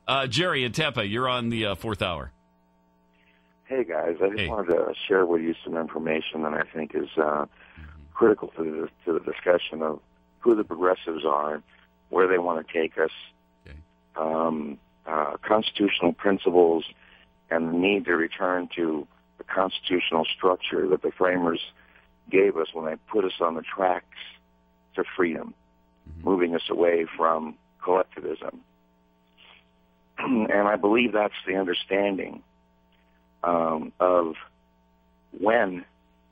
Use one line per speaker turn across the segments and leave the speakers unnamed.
Jerry in Tampa, you're on the fourth hour.
Hey, guys. I just wanted to share with you some information that I think is critical to the discussion of who the progressives are, where they want to take us, constitutional principles, and the need to return to the constitutional structure that the framers gave us when they put us on the tracks to freedom, moving us away from collectivism. And I believe that's the understanding of when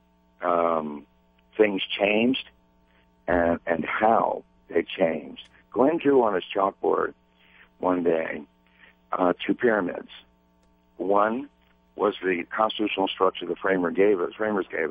things changed and how they changed. Glenn drew on his chalkboard one day two pyramids. One was the constitutional structure the framers gave us.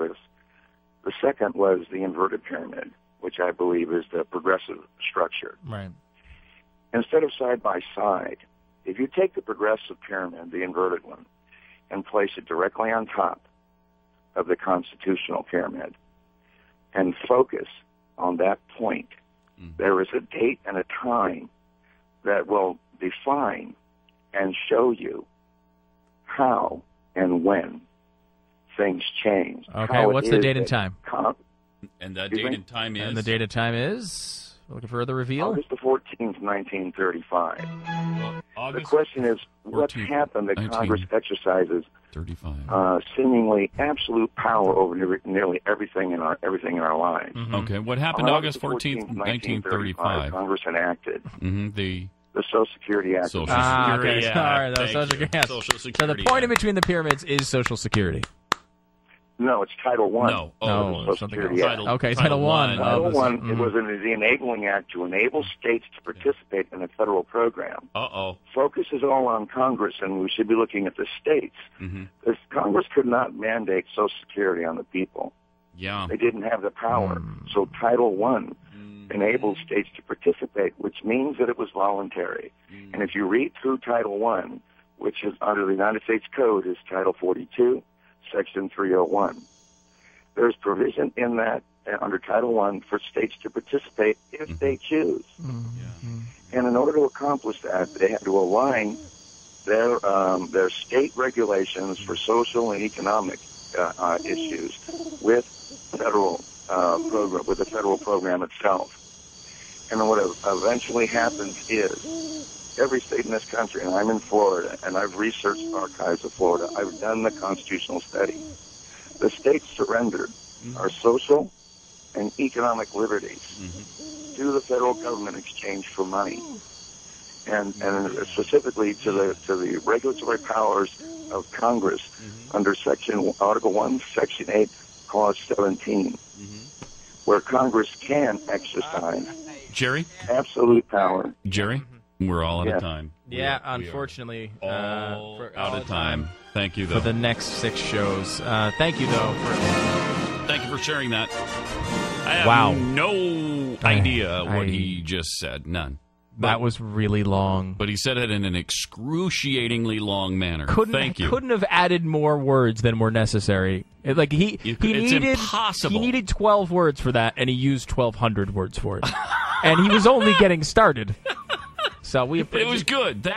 The second was the inverted pyramid, which I believe is the progressive structure.
Right.
Instead of side by side, if you take the progressive pyramid, the inverted one, and place it directly on top of the constitutional pyramid and focus on that point, there is a date and a time that will define and show you how and when things change.
Okay, what's the date and time?
And that date and time is?
And the date and time is? Looking for the reveal?
August the 14th, 1935. The question is, what happened that Congress exercises seemingly absolute power over nearly everything in our lives?
Okay, what happened August 14th, 1935?
Congress enacted
the
Social Security Act.
Social Security
Act. All right, Social Security. So the point in between the pyramids is Social Security.
No, it's Title I.
No,
something else. Title I.
Title I, it was the Enabling Act to enable states to participate in a federal program. Focus is all on Congress, and we should be looking at the states. Because Congress could not mandate Social Security on the people.
Yeah.
They didn't have the power. So Title I enabled states to participate, which means that it was voluntary. And if you read through Title I, which is under the United States Code, is Title 42, Section 301. There's provision in that under Title I for states to participate if they choose. And in order to accomplish that, they had to align their state regulations for social and economic issues with federal program, with the federal program itself. And what eventually happens is every state in this country, and I'm in Florida, and I've researched archives of Florida, I've done the constitutional study. The states surrendered our social and economic liberties to the federal government in exchange for money, and specifically to the regulatory powers of Congress under Article 1, Section 8, Clause 17, where Congress can exercise absolute power.
Jerry? We're all out of time.
Yeah, unfortunately.
All out of time. Thank you, though.
For the next 6 shows. Thank you, though.
Thank you for sharing that. I have no idea what he just said. None.
That was really long.
But he said it in an excruciatingly long manner. Thank you.
Couldn't have added more words than were necessary. It's
impossible.
He needed 12 words for that, and he used 1,200 words for it. And he was only getting started. So it
was good.